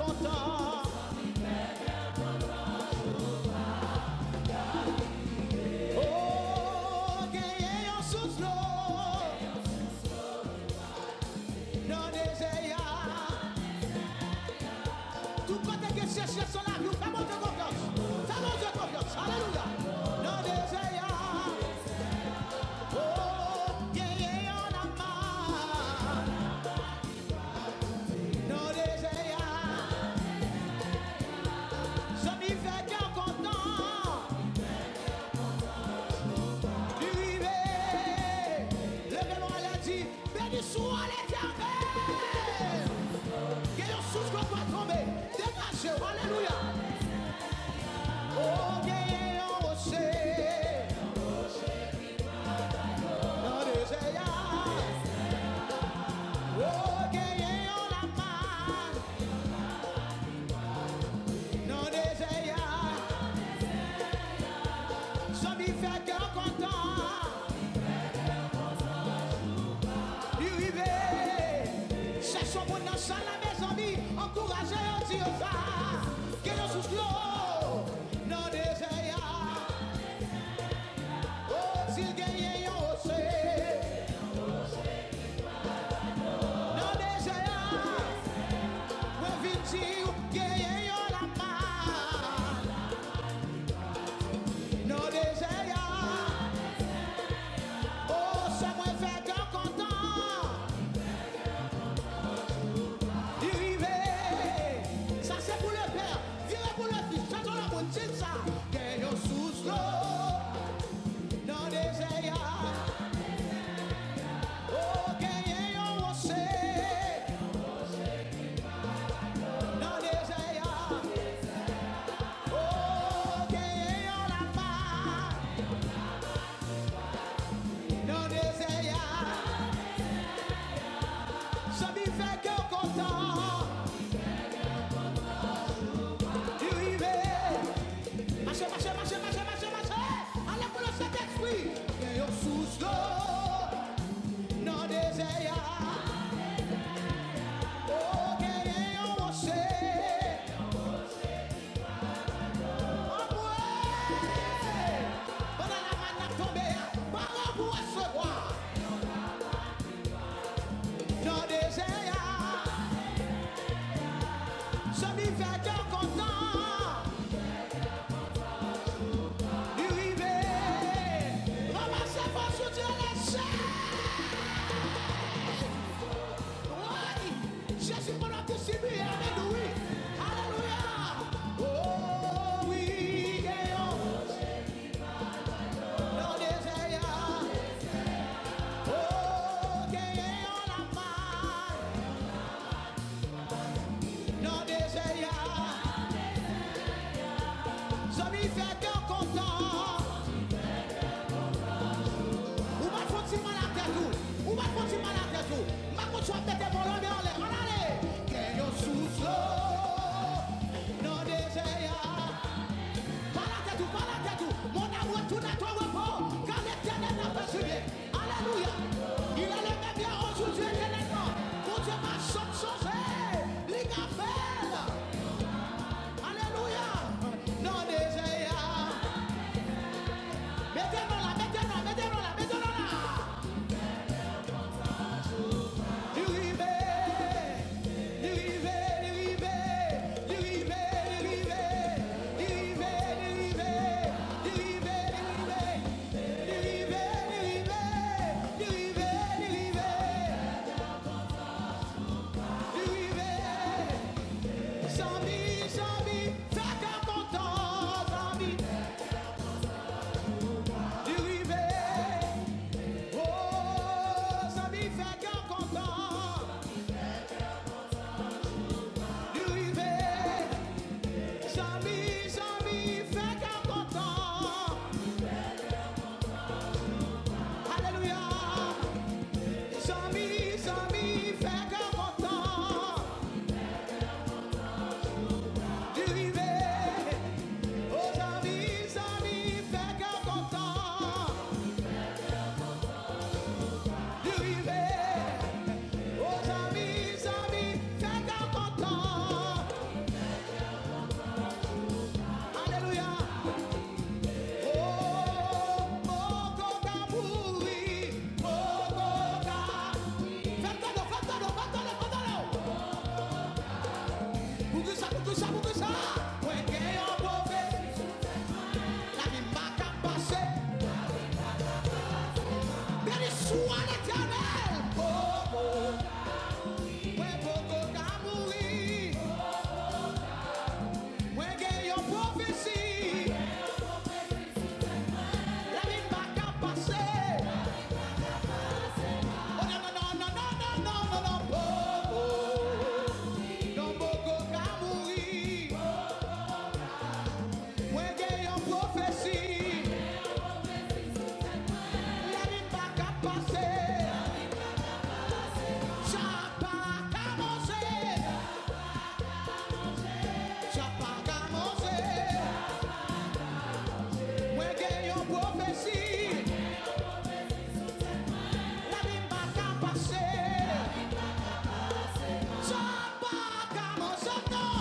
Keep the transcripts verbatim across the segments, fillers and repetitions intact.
content. Oh, gagner en sous-l'eau. Dans des airs. Tout côté que cherche son avion, fais monter confiance. Fais monter confiance. Alléluia. Dans des airs. Soit l'éternel. Qu'il y ait un souffle qu'on va tomber. Dégagez. Alléluia. Oh, qu'il y ait un rocher. Dans les airs. Oh, qu'il y ait un amas. Dans les airs. Ça m'y fait cœur content. Dans la maison, encouragez un Dieu, que nous sous l'eau, dans des airs. Oh, s'il gagne un rocher, dans des airs. Moi, vite, gagne la main, dans des airs. Oh, ça m'a fait cœur content. Dans des airs. Oh, gagner un rocher. Dans des airs. Oh, gagner un lapin. Dans des airs. Ça m'y fait cœur content. Marchez, marchez, marchez, marchez, marchez, marchez. Allez pour le Saint-Esprit. Et on sous l'eau. Dans des airs. Oh, gagner un rocher. En bouée. Pendant la main n'a tombé. Par un pour recevoir. Dans des airs. Ça m'y fait cœur content. Jésus pour notre disciple, alléluia, alléluia. Oh oui, gagnons dans des airs. Soit l'éternel. Oh, oh. Ouais, beaucoup qu'à mourir. Ouais, gagne une prophétie. La vie va qu'à passer. Oh non, non, non, non, non, non, non, non, non. Oh, oh. Non, beaucoup qu'à mourir. Ouais, gagne une prophétie. La vie va qu'à passer. Ça va qu'à manger. Ça va qu'à manger. Ouais, gagne une prophétie. La vie va qu'à passer. Ça va qu'à manger, non.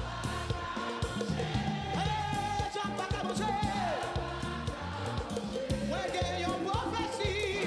Eh, ça va qu'à manger. Ouais, gagne une prophétie.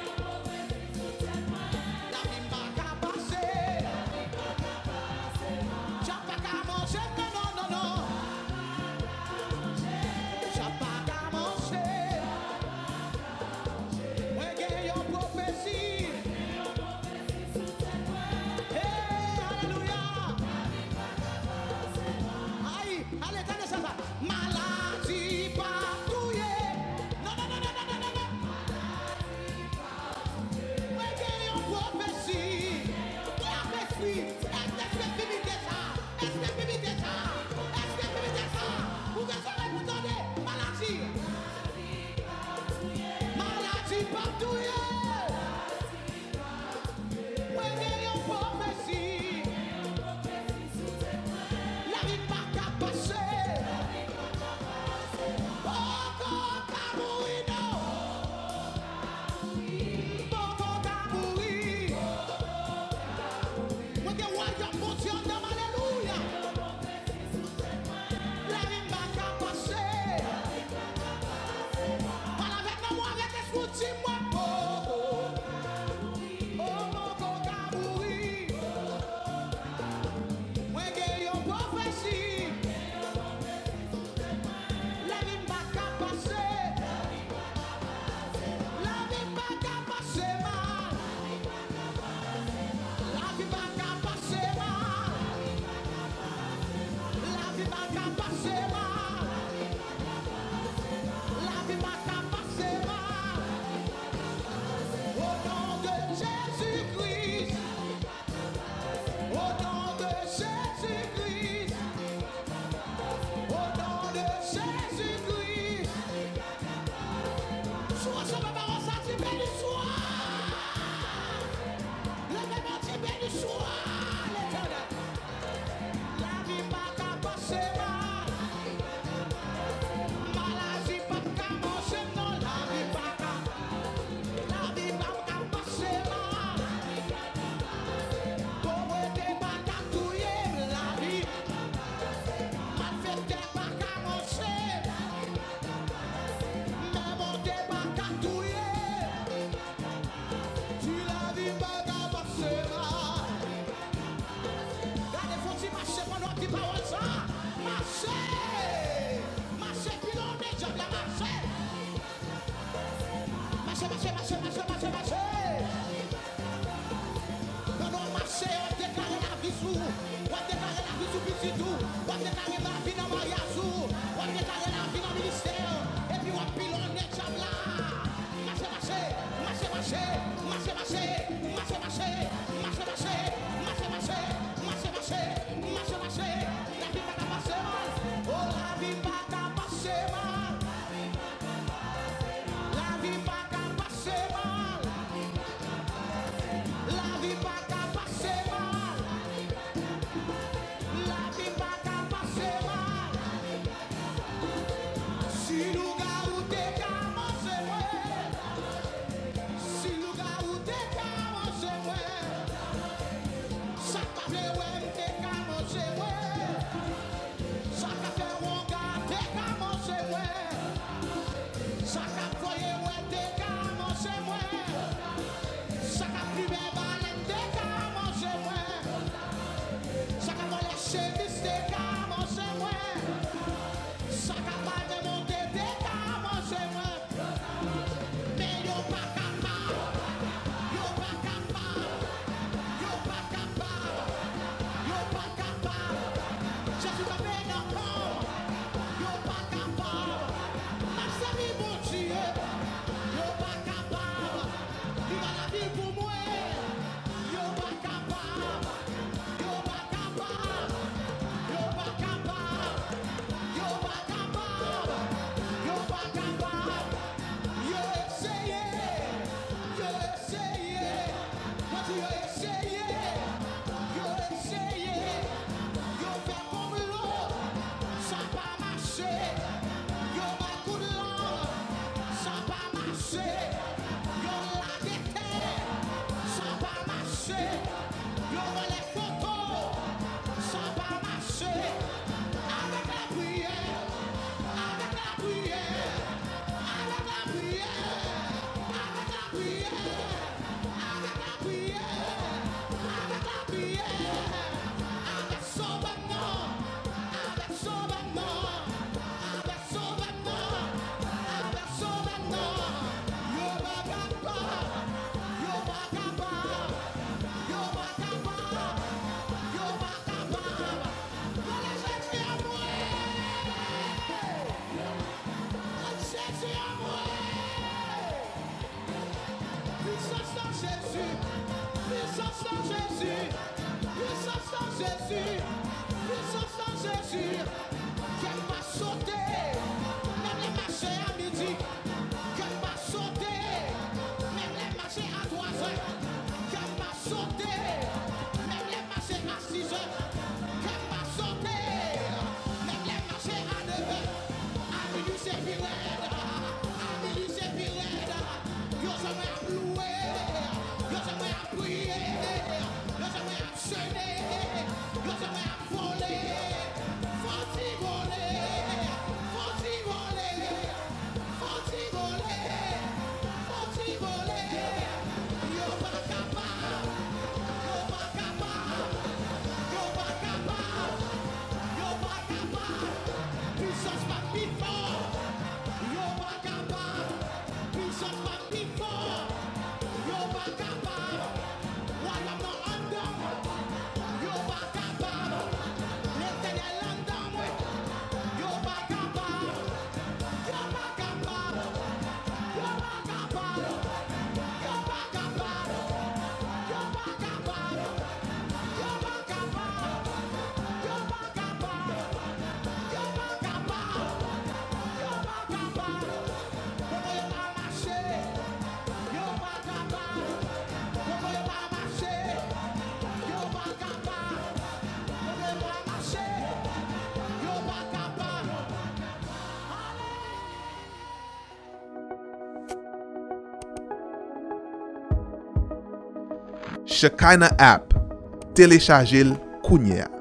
La vie va qu'à passer. Ça va qu'à manger, non, non, non, non. Ça va qu'à manger. Ouais, gagne une prophétie. Eh, alléluia. Aïe, allez, tenez ça, ça. Maladie patrouillée. Non, non, non, non, non, non, non, non. Ouais, gagne une prophétie. Qui a fait fuir? Est-ce que c'est fini de ça? Est-ce que c'est fini de ça? Est-ce que c'est fini de ça? Vous avez vous donner maladie. Maladie patrouillée. Ouais, gagne une prophétie. La vie pas qu'à passer. Beaucoup qu'à mourir, non. Beaucoup qu'à mourir. Moi, que royaume mon Dieu, non, alléluia. La vie pas qu'à passer. Parle avec moi, avec l'esprit, dis-moi. Oh, oh. Oh, beaucoup qu'à mourir. Moi, gagne une prophétie. La vie pas qu'à passer. La vie pas qu'à passer mal. La vie pas qu'à passer mal. La vie pas qu'à passer mal. La vie pas qu'à passer mal. Au nom de Jésus-Christ. Au nom de Jésus-Christ. Au nom de Jésus-Christ. Sois sur ma parole, ça dit béni soit. Le même dit béni soit l'éternel. La vie pas qu'à passer mal. Maladie pas qu'à manger, non. La vie pas qu'à. La vie pas qu'à passer mal. Pauvreté pas qu'à touiller. La vie. Malfaiteur pas qu'à manger. Mais monter pas qu'à touiller. Tu la vie pas qu'à passer mal. Regardez, faut-il marcher pendant qu'il parle ça? Marcher! Marcher, puis l'on est déjà bien marché. Marcher, marcher, marcher, marcher, marcher, marcher. Pendant marcher, on déclare la vie sous. On déclare la vie sous petit tout. On déclare la vie dans mariage sous. On déclare la vie dans ministère. Et puis on pilonne les jambes là. Marcher, marcher, marcher, marcher, marcher, marcher, marcher, marcher, marcher, marcher, marcher, marcher, marcher, marcher, marcher, marcher. La vie pas qu'à passer mal. Oh, la vie pas qu'à passer mal. La vie pas qu'à passer mal. Shekinah app, téléchargez-le kounya.